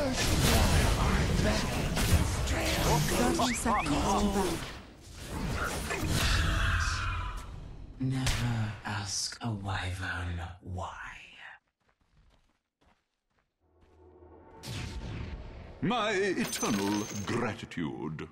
30 seconds to battle. Never ask a wyvern why. My eternal gratitude.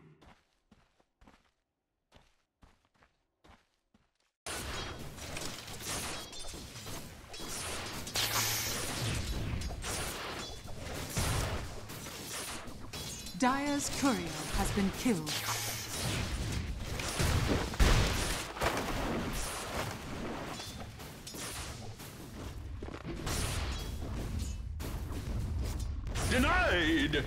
Dire's courier has been killed. Denied!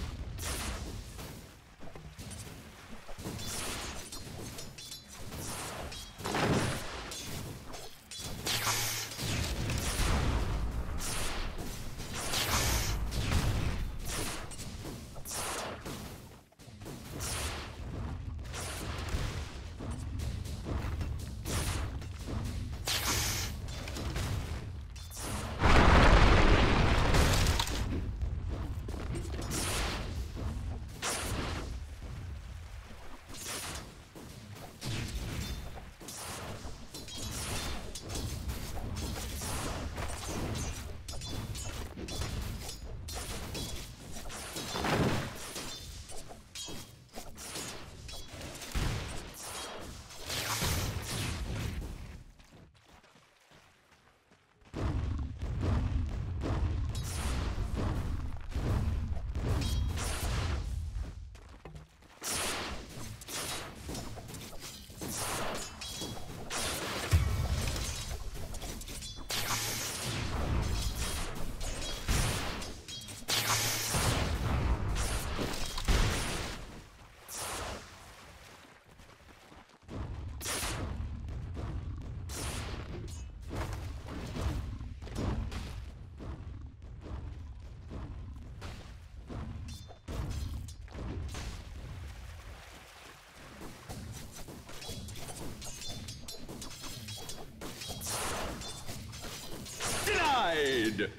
Denied!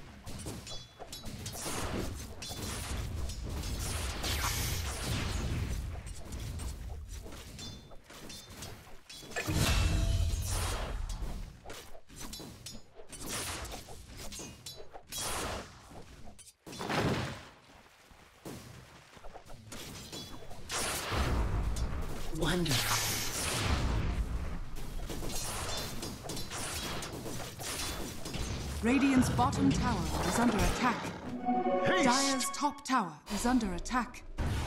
Wonderful. Radiant's bottom tower is under attack. Haste! Dire's top tower is under attack.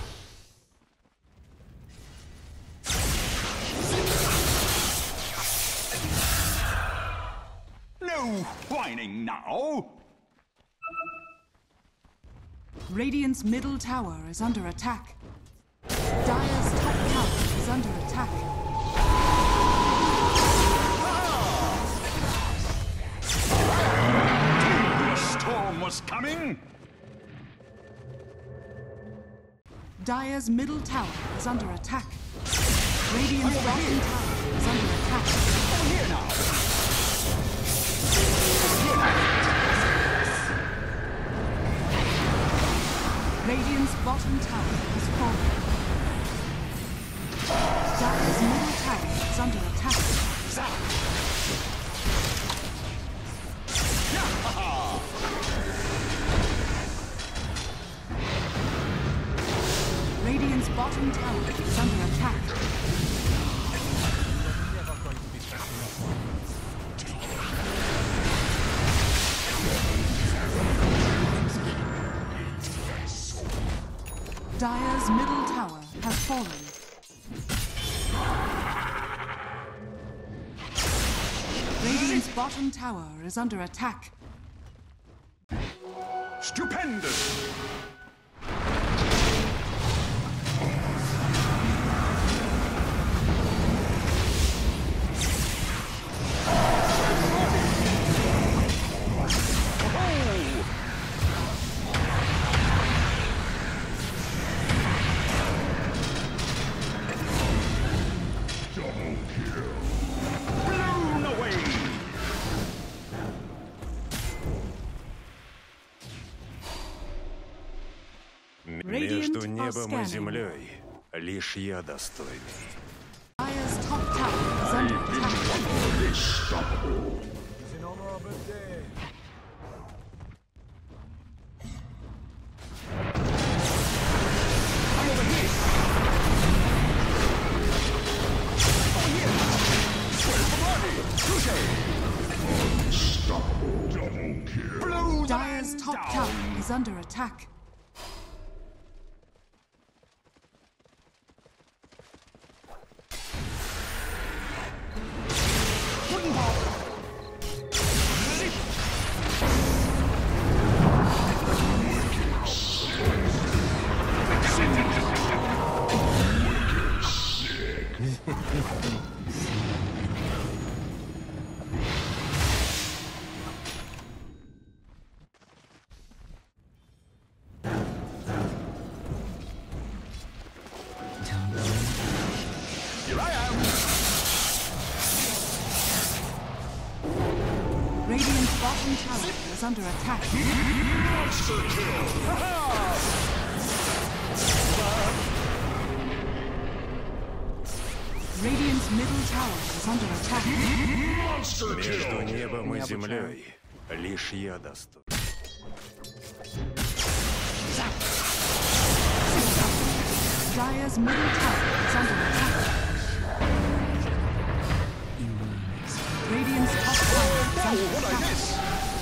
No whining now! Radiant's middle tower is under attack. Dire's top tower is under attack. Storm was coming! Dire's middle tower is under attack. Radiant's bottom tower is under attack. Here now! Radiant's bottom tower has fallen. Dire's middle tower is under attack. Radiant's bottom tower is under attack. Dire's middle tower has fallen. Radiant's bottom tower is under attack. Stupendous! Blown away! Radiant Между are небом и scanning. землей лишь я достойный. Dire's top tower is under attack. Dire's top tower is under attack. Here I am. Radiant's bottom tower is under attack. Monster kill. Radiant's middle tower is under attack. Monster Между kill. небом и землей лишь я достойный. Dire's middle tower is under attack. Radiant's top tower is under What I attack. miss?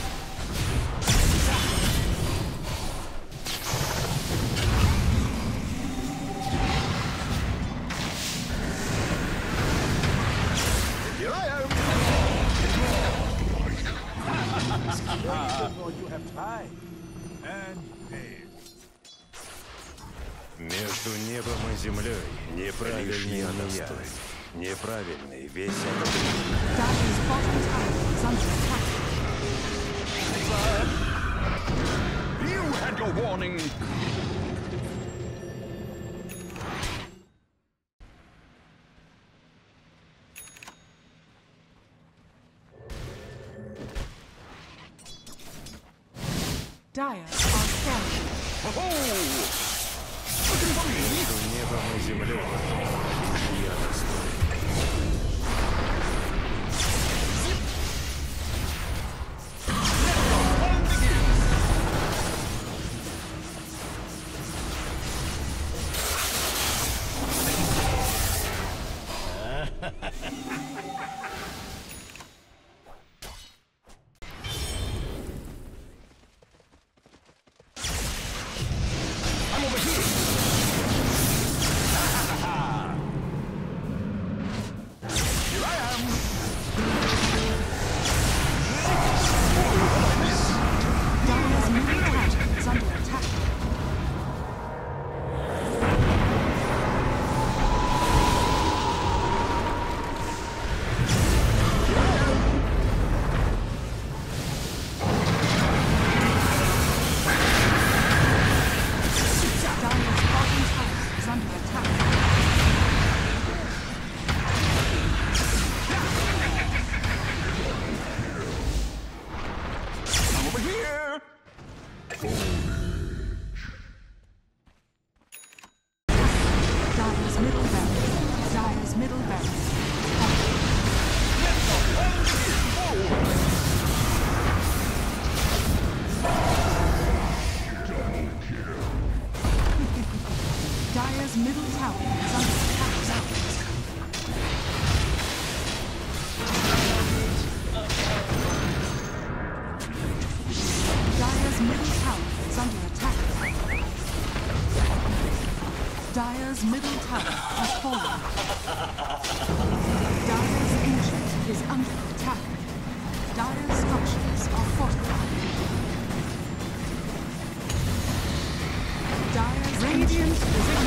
Here I am. You have time and pain. Между небом и землей неправильный я достойный. Неправильный весь этот Dire's bottom tower is under attack. You had your warning. Dire are scanning. Oh! Looking for me? между небом и землей лишь я достойный. I'm over here. Here I am. Dire's middle tower is under attack. Dire's bottom tower is under attack. I'm over here. Dire's middle barracks. Dire's middle barracks. Dire's middle tower is under attack. Dire's middle tower is under attack. Dire's middle tower has fallen. Dire's ancient is under attack. Dire's structures are fortified. Dire's radiant is